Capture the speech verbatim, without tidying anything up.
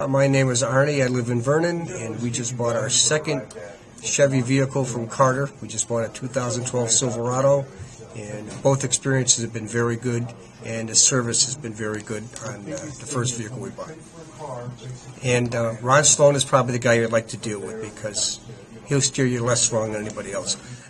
My name is Arnie. I live in Vernon, and we just bought our second Chevy vehicle from Carter. We just bought a two thousand twelve Silverado, and both experiences have been very good, and the service has been very good on uh, the first vehicle we bought. And uh, Ron Sloan is probably the guy you'd like to deal with because he'll steer you less wrong than anybody else.